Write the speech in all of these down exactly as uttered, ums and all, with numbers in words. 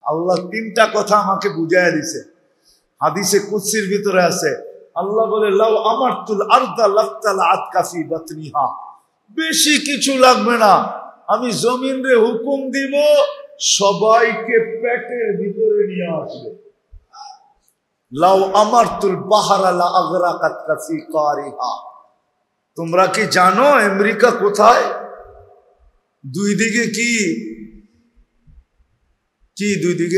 আল্লাহ তিনটা কথা আমাকে বুঝাইয়া দিছে, হাদিসে কুদসির ভিতরে আছে। আল্লাহ বলে, লাউ আমারতুল আরদা লাফতালাআত কাফি বাতনিহা, বেশি কিছু লাগবে না, আমি জমিন রে হুকুম দিব সবাইকে পেটের ভিতরে নিয়ে আসবে। লাউ আমারতুল বাহরা লা আগরাকাত কাফি কারিহা। তোমরা কি জানো আমেরিকা কোথায়? দুই দিকে কি কি দুই দিকে,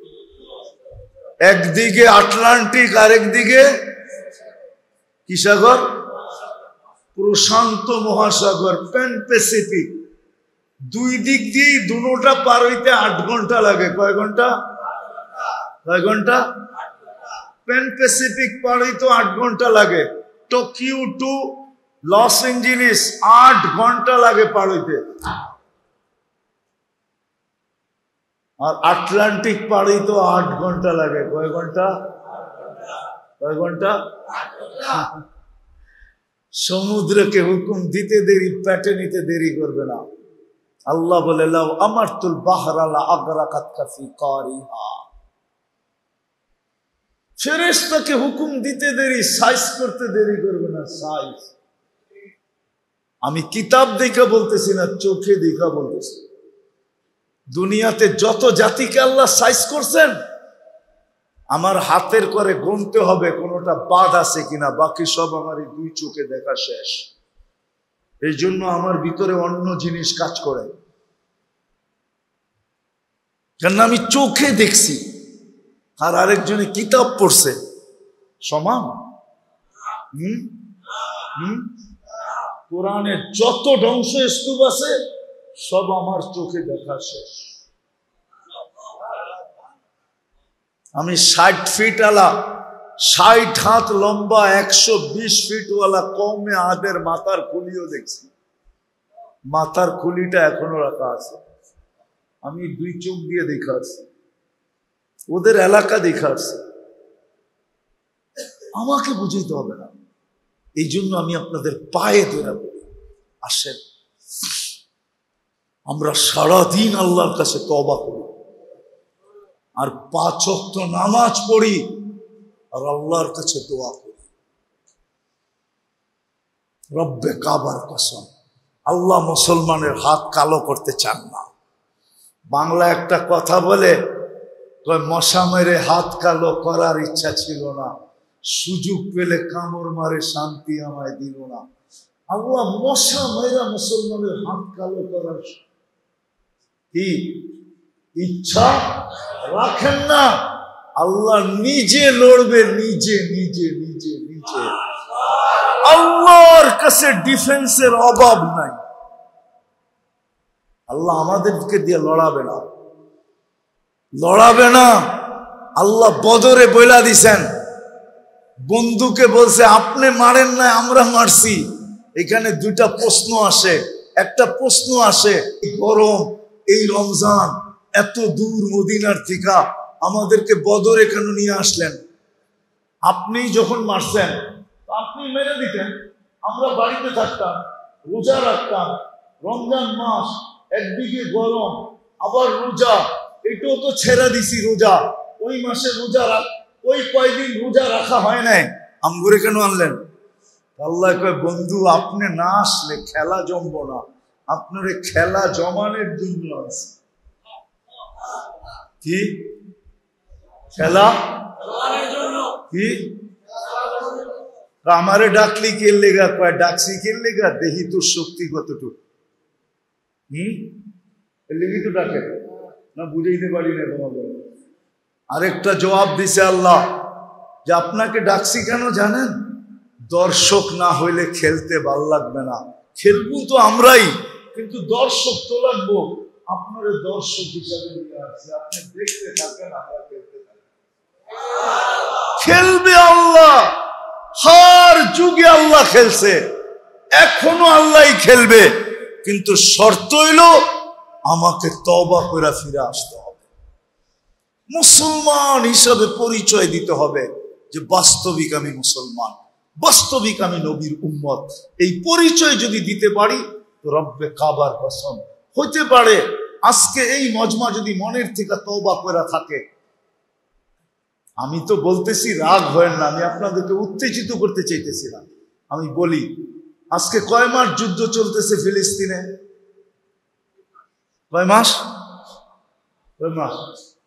একদিকে আটলান্টিক আর একদিকে কি সাগর? প্রশান্ত মহাসাগর, প্যান প্যাসিফিক। দুই দিক দিয়েই দুটোটা পার হইতে আট ঘন্টা লাগে। কয় ঘন্টা? কয় ঘন্টা? প্যান প্যাসিফিক পার হইতে আট ঘন্টা লাগে। টোকিও টু লস এঞ্জেলিস আট ঘন্টা লাগে পার হইতে। আর আটলান্টিক পার হইতে আট ঘন্টা লাগে। কয় ঘন্টা? কয় ঘন্টা? সমুদ্রকে হুকুম দিতে দেরি, পেটে নিতে দেরি করবে না। আল্লাহ বলে, লাউ আমারতুল বাহরা লা আগরাকাত কাফি কারিহা। ফেরেশতাকে হুকুম দিতে দেরি, সাইজ করতে দেরি করবে না। সাইজ আমি কিতাব দেখা বলতেছি না, চোখে দেখা বলতেছি। দুনিয়াতে যত জাতিকে আল্লাহ সাইজ করছেন, আমার হাতের করে গুনতে হবে কোনটা বাদ আছে কিনা, বাকি সব আমার এই দুই চোখে দেখা শেষ। এই জন্য আমার ভিতরে অন্য জিনিস কাজ করে, কেন আমি চোখে দেখছি আর আরেকজনে কিতাব পড়ছে। সমান? হম হম কোরআনের যত ধ্বংস স্তূপ আছে সব আমার চোখে দেখা শেষ। আমি ষাট ফিট আলা, ষাট হাত লম্বা, একশো বিশ ফিট ওয়ালা কমে আদের মাথার খুলিও দেখছি। মাথার খুলিটা এখনো রাখা আছে। আমি দুই চোখ দিয়ে দেখা আসছি, ওদের এলাকা দেখা আসছি। আমাকে বুঝাইতে হবে না। এই জন্য আমি আপনাদের পায়ে ধরে বলি, আসেন আমরা সারাদিন আল্লাহর কাছে তওবা করি, আর পাঁচ ওয়াক্ত নামাজ পড়ি, আর আল্লাহর কাছে দোয়া করি। রব্বে কাবার কসম, আল্লাহ মুসলমানের হাত কালো করতে চান না। বাংলা একটা কথা বলে, মশা মেরে হাত কালো করার ইচ্ছা ছিল না, সুযোগ পেলে কামড় মারে শান্তি আমায় দিল না। আল্লাহ মশা মেরা মুসলমানের হাত কালো করার কি ইচ্ছা রাখেন না। আল্লাহ নিজে লড়বে, নিজে নিজে নিজে নিজে। আল্লাহর কাছে ডিফেন্সের অভাব নাই। আল্লাহ আমাদেরকে দিয়ে লড়াবে না, লড়াবে না। আল্লাহ বদরে বইলা দিছেন, বন্ধুকে বলছে আপনি মারেন না, আমরা মারছি। এখানে দুইটা প্রশ্ন আসে। একটা প্রশ্ন আসে, গরম, এই রমজান, এত দূর মদিনার থেকে আমাদেরকে বদরে কেন নিয়ে আসলেন? আপনি যখন মারছেন আপনি মেরে দিতেন, আমরা বাড়িতে থাকতাম, রোজা রাখতাম। রমজান মাস, একদিকে গরম আবার রোজা, এটাও তো ছেড়ে দিছি রোজা। ওই মাসে রোজা রাখ, ওই কয়দিন রোজা রাখা হয় নাই, আমগুরে কেন আনলেন? আল্লাহ কয়, বন্ধু আপনি না আসলে খেলা জমবো না, আপনার খেলা জমানের জন্য আছে। কি খেলা? কি আমারে ডাকলি কে লেগা? কয় ডাকছি কে লেগা, দেখি তোর শক্তি কতটুকু। হম লেগে তো ডাকে না, বুঝাইতে পারি না তোমাকে। আরেকটা জবাব দিছে আল্লাহ যে আপনাকে ডাকছি কেন জানেন? দর্শক না হইলে খেলতে ভাল লাগবে না। খেলবো তো আমরাই, কিন্তু দর্শক তো লাগবো। আপনার দর্শক হিসাবে নিয়ে আসছে, আপনি দেখতে থাকেন, আমরা খেলতে থাকি। খেলবে আল্লাহ, হার যুগে আল্লাহ খেলছে, এখনো আল্লাহই খেলবে, কিন্তু শর্ত হইল আমাকে তওবা করে ফিরে আসতে হবে। মুসলমান হিসাবে পরিচয় দিতে হবে যে বাস্তবিক আমি মুসলমান, বাস্তবিক আমি নবীর উম্মত। এই পরিচয় যদি দিতে পারি তো রব্বে কাবার কসম হতে পারে আজকে এই মজমা যদি মনের থেকে তওবা করে থাকে, আমি তো বলতেছি রাগ হয় না, আমি আপনাদেরকে উত্তেজিত করতে চাইতেছি না, আমি বলি আজকে কয় মাস যুদ্ধ চলতেছে ফিলিস্তিনে? কয় মাস? কয় মাস?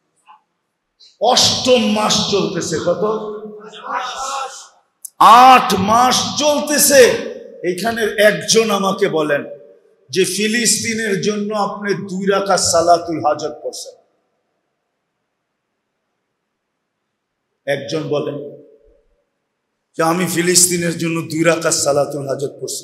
অষ্টম মাস চলতেছে। কত? আট মাস চলতেছে। এখানে একজন আমাকে বলেন যে ফিলিস্তিনের জন্য আপনি দুই রাকাত সালাতুল হাজত পড়ছেন? একজন বলেন যে আমি ফিলিস্তিনের জন্য দুই রাকাত সালাতুল হাজত পড়ছি?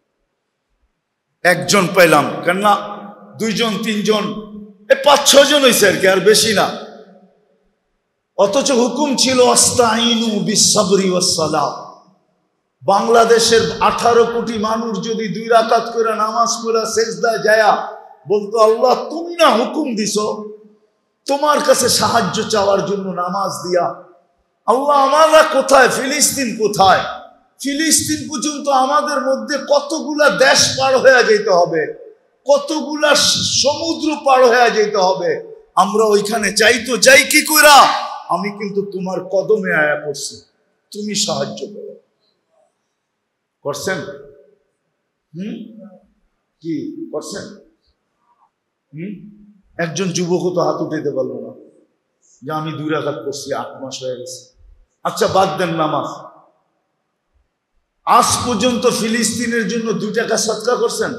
একজন পাইলাম, কেননা দুইজন তিনজন এ পাঁচ ছয় জন হয়েছে আর কি, আর বেশি না। অথচ হুকুম ছিল আস্তাইনু বিসসাবরি ওয়াস সালাহ। বাংলাদেশের আঠারো কোটি মানুষ যদি দুই রাকাত করে নামাজ পড়া সেজদায় যায়া বলতো, আল্লাহ তুমি না হুকুম দিছো তোমার কাছে সাহায্য চাওয়ার জন্য নামাজ দিয়া, আল্লাহ আমরা কোথায়, ফিলিস্তিন কোথায়? ফিলিস্তিন পর্যন্ত আমাদের মধ্যে কতগুলা দেশ পার হয়ে যেতে হবে, কতগুলা সমুদ্র পার হয়ে যেতে হবে, আমরা ওইখানে যাই তো যাই কি কইরা? আমি কিন্তু তোমার কদমে আয়া পড়ছি, তুমি সাহায্য করো। করছেন? হুম কি করছেন? হুম একজন যুবকও তো হাত উঠাইতে পারলো না যে আমি দুই রাকাত পড়ছি, আট মাস হয়ে গেছে। আচ্ছা বাদ দেন নামাজ, আজ পর্যন্ত ফিলিস্তিনের জন্য দুই টাকা সদকা করছেন?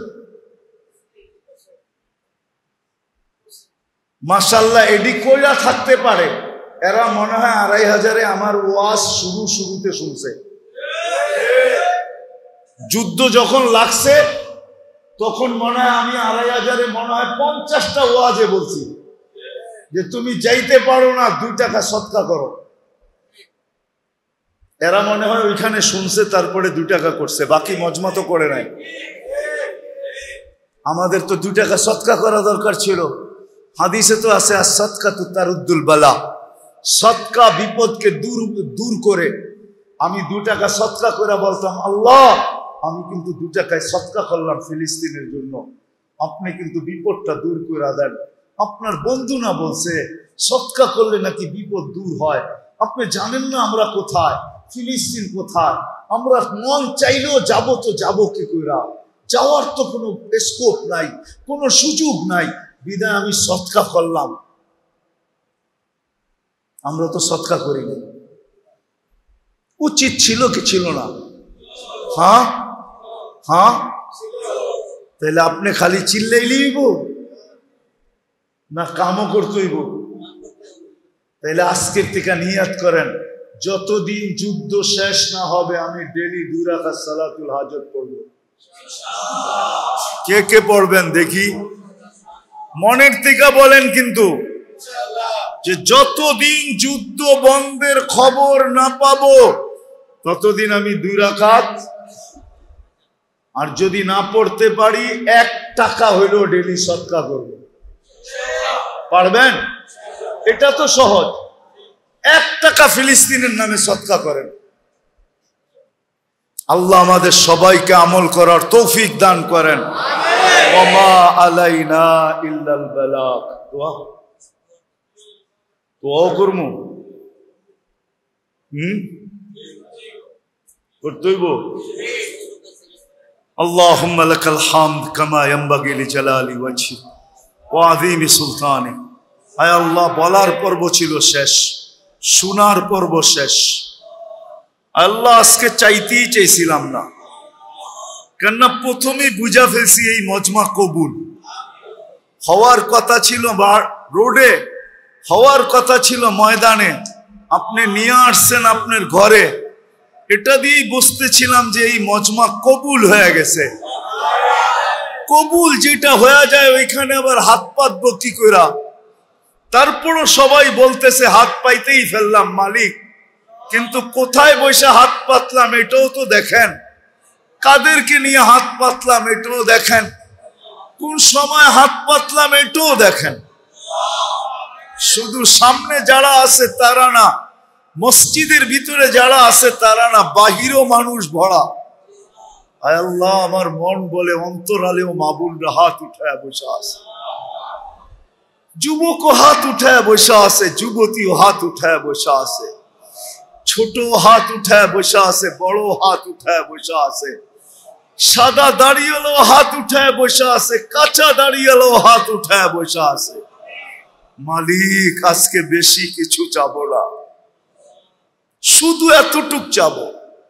মাশাআল্লাহ, এডি কইরা থাকতে পারে এরা মনে হয় আড়াই হাজারে আমার ওয়াজ শুরু শুরুতে শুনছে। যুদ্ধ যখন লাগছে তখন মনে হয় আমি আড়াই হাজারে মনে হয় পঞ্চাশটা ওয়াজে বলছি যে তুমি যাইতে পারো না, দুই টাকা সদকা করো। এরা মনে হয় ওইখানে শুনছে, তারপরে দুই টাকা করছে, বাকি মজমা তো করে নাই। আমাদের তো দুই টাকা সদকা করা দরকার ছিল। হাদিসে তো আছে as-সাদকা তারুদ্দুল বালা, সদকা বিপদকে দূর দূর করে। আমি দু টাকা সদকা করে বলতাম, আল্লাহ আমি কিন্তু দু টাকায় সদকা করলাম ফিলিস্তিনের জন্য, আপনি কিন্তু বিপদটা দূর করে দেন। আপনার বন্ধু না বলছে সদকা করলে নাকি বিপদ দূর হয়? আপনি জানেন না আমরা কোথায়, ফিলিস্তিন কোথায়? আমরা মন চাইলেও যাবো তো যাবো কি কইরা? যাওয়ার তো কোনো স্কোপ নাই, কোনো সুযোগ নাই, বিদায় আমি সদকা করলাম। আমরা তো সদকা করি না। উচিত ছিল কি ছিল না? হ্যাঁ হ্যাঁ তাহলে আপনি খালি চিল্লাইলেইব না কামও করতেইব? তাহলে আজকের থেকে নিয়াত করেন, যতদিন যুদ্ধ শেষ না হবে আমি ডেলি দুই রাকাত সালাতুল হাজত পড়ব। কে কে পড়বেন দেখি? মনের থেকে বলেন কিন্তু, যে যতদিন যুদ্ধ বন্ধের খবর না পাবো ততদিন আমি দুই রাকাত, আর যদি না পড়তে পারি এক টাকা হইলেও ডেলি সদকা করব। পারবেন? এটা তো সহজ। এক টাকা ফিলিস্তিনের নামে সদকা করেন। আল্লাহ আমাদের সবাইকে আমল করার তৌফিক দান করেন। ওমা আলাইনা ইল্লাল বালাগ। দোয়া দোয়া করমু, হুম করতেইব। আল্লাহুম্মা লাকাল হামদ কামা ইয়ানবাগি লিজালালি ওয়াজহি ওয়া আযীমি সুলতানি। আয় আল্লাহ, বলার পর্ব ছিল শেষ, শোনার পর্ব শেষ। আল্লাহ আজকে চাইতেই চাইছিলাম না, কেননা প্রথমে বুঝা ফেলছি এই মজমা কবুল হওয়ার কথা ছিল, রোডে হওয়ার কথা ছিল, ময়দানে আপনি নিয়ে আসছেন আপনার ঘরে, এটা দিয়েই বুঝতেছিলাম যে এই মজমা কবুল হয়ে গেছে। কবুল যেটা হয়ে যায় ওইখানে আবার হাত পাতবো কি কইরা? তারপরও সবাই বলতেছে হাত পাইতেই ফেললাম মালিক, কিন্তু কোথায় বসে হাত পাতলাম এটাও তো দেখেন, কাদেরকে নিয়ে হাত পাতলাম এটাও দেখেন, কোন সময় হাত পাতলাম এটাও দেখেন। শুধু সামনে যারা আছে তারা না, মসজিদের ভিতরে যারা আছে তারা না, বাহিরও মানুষ ভরা। আয় আল্লাহ, আমার মন বলে অন্তরালেও মাবুলরা হাত উঠায় বসে আছে। যুবকও হাত উঠায় বসে আছে, যুবতীও হাত উঠায় বসে আছে, ছোট হাত উঠায় বসে আছে, বড় হাত উঠায় বসে আছে, সাদা দাড়িওয়ালাও হাত উঠায় বসে আছে, কাঁচা দাড়িওয়ালাও হাত উঠায় বসে আছে। মালিক আজকে বেশি কিছু চাবো না, শুধু এতটুক চাবো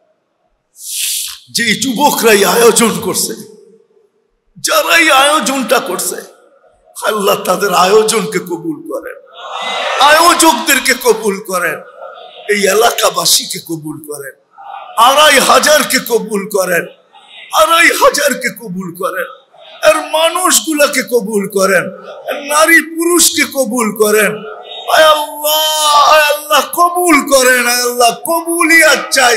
যে যুবকরাই আয়োজন করছে, যারাই আয়োজনটা করছে, আল্লাহ তাদের আয়োজনকে কবুল করেন, আয়োজকদেরকে কবুল করেন, এই এলাকাবাসীকে কবুল করেন, আড়াই হাজারকে কবুল করেন, আড়াই হাজারকে কবুল করেন, আর মানুষগুলাকে কবুল করেন, নারী পুরুষকে কবুল করেন। আয় আল্লাহ, আয় আল্লাহ কবুল করেন, আয় আল্লাহ কবুলিয়াত চাই।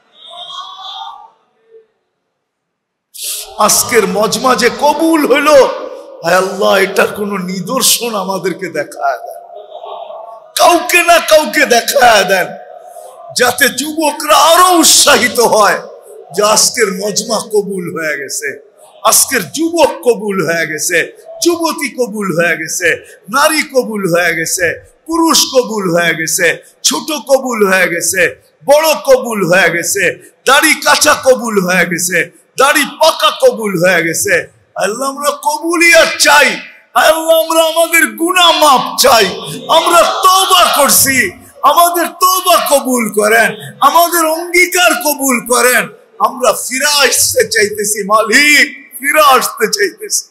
আজকের মজমা যে কবুল হইল, আয় আল্লাহ এটার কোন নিদর্শন আমাদেরকে দেখায় দেন, কাউকে না কাউকে দেখায় দেন, যাতে যুবকরা আরো উৎসাহিত হয় যে আজকের মজমা কবুল হয়ে গেছে, আজকের যুবক কবুল হয়ে গেছে, যুবতী কবুল হয়ে গেছে, নারী কবুল হয়ে গেছে, পুরুষ কবুল হয়ে গেছে, ছোট কবুল হয়ে গেছে, বড় কবুল হয়ে গেছে, দাড়ি কাঁচা কবুল হয়ে গেছে, দাড়ি পাকা কবুল হয়ে গেছে। আল্লাহ আমরা কবুলিয়াত চাই, আল্লাহ আমরা আমাদের গুনাহ মাফ চাই, আমরা তওবা করছি, আমাদের তওবা কবুল করেন, আমাদের অঙ্গীকার কবুল করেন, আমরা ফিরে আসতে চাইতেছি মালিক, ফিরে আসতে চাইতেছি।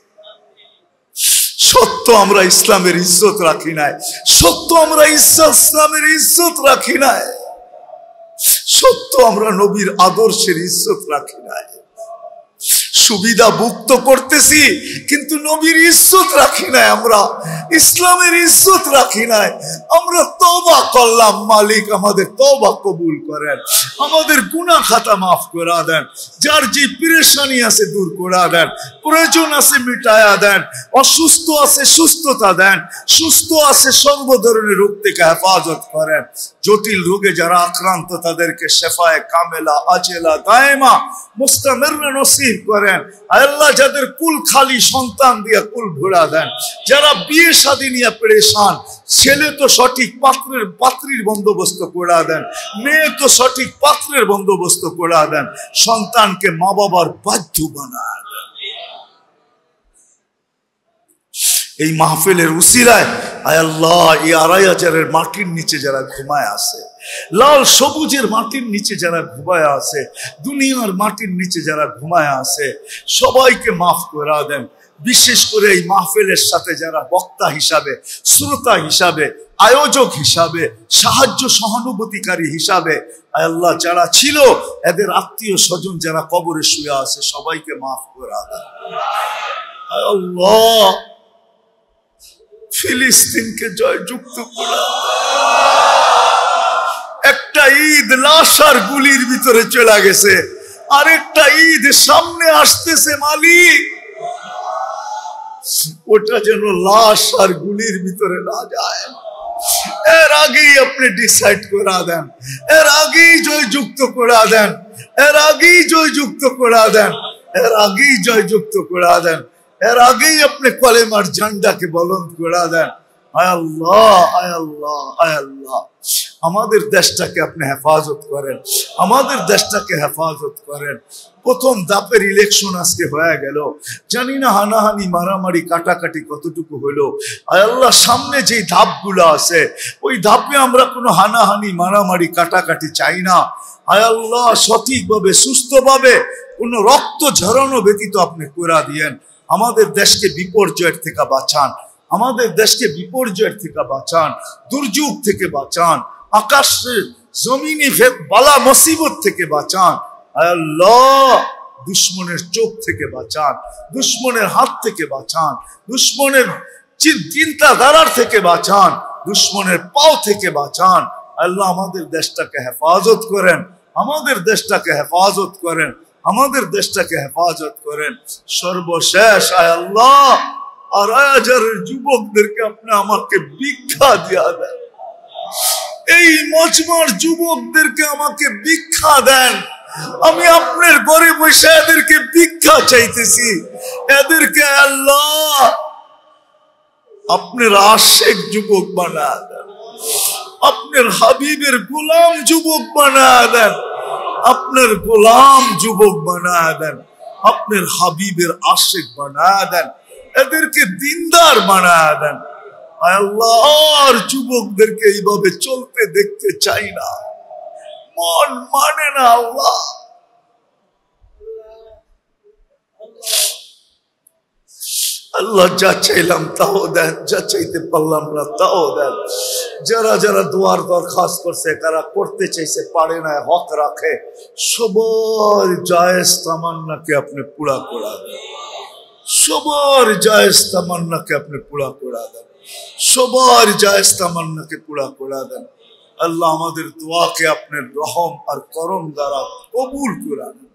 সত্য আমরা ইসলামের ইজ্জত রাখি নাই, সত্য আমরা ইসলামের ইজ্জত রাখি নাই, সত্য আমরা নবীর আদর্শের ইজ্জত রাখি নাই। সুবিধা ভুক্ত করতেছি কিন্তু নবীর ইজ্জত রাখি নাই, আমরা ইসলামের ইজ্জত রাখি নাই। আমরা তওবা করলাম, মালিক আমাদের তওবা কবুল করেন, আমাদের গুনাহ খাতা মাফ করে দেন, যার যে পেরেশানি আছে দূর করে দেন, প্রয়োজন আছে মিটায়া দেন, অসুস্থ আছে সুস্থতা দেন, সুস্থ আছে সর্ব ধরনের রোগ থেকে হেফাজত করেন, জটিল রোগে যারা আক্রান্ত তাদেরকে শেফায়ে কামেলা আজেলা দায়েমা মুস্তামির নসিব করেন। আল্লাহ যাদের কুল খালি সন্তান দিয়ে কুল ভরা দেন, যারা বিয়ে শাদী নিয়ে পেরেশান, ছেলে তো সঠিক পাত্রের পাত্রীর বন্দোবস্ত করে দেন, মেয়ে তো সঠিক পাত্রের বন্দোবস্ত করে দেন, সন্তানকে মা বাবার বাধ্য বানায় দেন। এই মাহফিলের উসিলায় আয় আল্লাহ এই আড়াই হাজারের মাটির নিচে যারা ঘুমায় আছে, লাল সবুজের মাটির নিচে যারা ঘুমায় আছে, দুনিয়ার মাটির নিচে যারা ঘুমায় আছে, সবাইকে মাফ করে দেন। বিশেষ করে এই মাহফিলের সাথে যারা বক্তা হিসাবে, শ্রোতা হিসাবে, আয়োজক হিসাবে, সাহায্য সহানুভূতিকারী হিসাবে আয় আল্লাহ যারা ছিল, এদের আত্মীয় স্বজন যারা কবরে শুয়ে আছে, সবাইকে মাফ করে দেন। আয় আল্লাহ ফিলিস্তিনকে জয়যুক্ত করা। একটা ঈদ লাশ আর গুলির ভিতরে চলে গেছে, আরেকটা ঈদ সামনে আসতেছে মালিক, ওটা যেন লাশ আর গুলির ভিতরে না যায়, এর আগেই আপনি ডিসাইড করে দেন, এর আগেই জয়যুক্ত করে দেন, এর আগেই জয়যুক্ত করে দেন, এর আগেই জয়যুক্ত করে দেন, এর আগেই আপনি কলেমার ঝান্ডাকে বলন্দ করে দেন। আয় আল্লাহ, আয় আল্লাহ, আয় আল্লাহ আমাদের দেশটাকে আপনি হেফাজত করেন, আমাদের দেশটাকে হেফাজত করেন। প্রথম ধাপের ইলেকশন আজকে হয়ে গেল, জানি না হানাহানি মারামারি কাটাকাটি কতটুকু হলো। আয় আল্লাহ সামনে যে ধাপগুলো আছে ওই ধাপে আমরা কোনো হানাহানি মারামারি কাটাকাটি চাই না। আয় আল্লাহ সঠিকভাবে সুস্থভাবে কোনো রক্ত ঝরানো ব্যতীত আপনি করে দিয়েন। আমাদের দেশকে বিপর্যয়ের থেকে বাঁচান, আমাদের দেশকে বিপর্যয়ের থেকে বাঁচান, দুর্যোগ থেকে বাঁচান, আকাশের জমিনে বালা মুসিবত থেকে বাঁচান। আল্লাহ দুশ্মনের চোখ থেকে বাঁচান, দুশ্মনের হাত থেকে বাঁচান, দুশ্মনের চিন্তাধারার থেকে বাঁচান, দুশ্মনের পাও থেকে বাঁচান। আল্লাহ আমাদের দেশটাকে হেফাজত করেন, আমাদের দেশটাকে হেফাজত করেন, আমাদের দেশটাকে হেফাজত করেন। সর্বশেষ আয় আল্লাহ আড়াই হাজারের যুবকদেরকে আপনি আমাকে ভিক্ষা দিয়া দেন, এই মজমার যুবকদেরকে আমাকে ভিক্ষা দেন। আমি আপনার ঘরে বসে এদেরকে ভিক্ষা চাইতেছি, এদেরকে আল্লাহ আপনার আশেক যুবক বানা দেন, আপনার হাবিবের গোলাম যুবক বানা দেন, আপনার গোলাম যুবক বানা দেন, আপনার হাবিবের আশেক বানা দেন, এদেরকে দিনদার বানা দেন। আল্লাহর যুবকদেরকে এইভাবে চলতে দেখতে চাই না, মন মানে না আল্লাহ। আল্লাহ যা চাইলাম তাও দেন, যা চাইতে পারলাম না তাও দেন। যারা যারা দোয়ার দরখাস্ত করছে, কারা করতে চাইছে পারে না, হক রাখে, সবার জায়েজ তামান্নাকে আপনি পুরা করা দেন, সবার জায়েজ তামান্নাকে আপনি পুরা করা দেন, সবার জায়েজ তামান্নাকে পুরা করা দেন। আল্লাহ আমাদের দোয়াকে আপনার রহম আর করম দ্বারা কবুল করা দেন।